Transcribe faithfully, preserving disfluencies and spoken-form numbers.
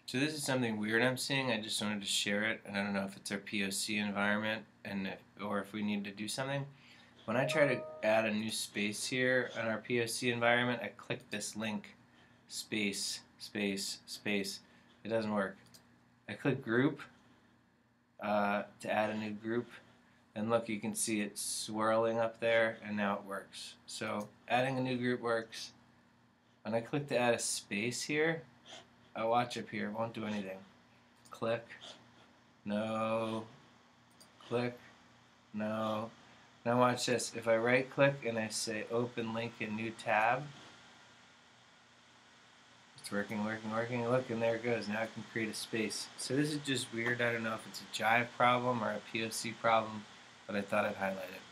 So this is something weird I'm seeing. I just wanted to share it, and I don't know if it's our P O C environment and if, or if we need to do something. When I try to add a new space here on our P O C environment, I click this link, space, space, space. It doesn't work. I click group uh, to add a new group, and look, you can see it swirling up there, and now it works. So adding a new group works. When I click to add a space here, I watch up here, it won't do anything. Click, no, click, no. Now watch this. If I right click and I say open link in new tab, it's working, working, working. Look, and there it goes. Now I can create a space. So this is just weird. I don't know if it's a Jive problem or a P O C problem, but I thought I'd highlight it.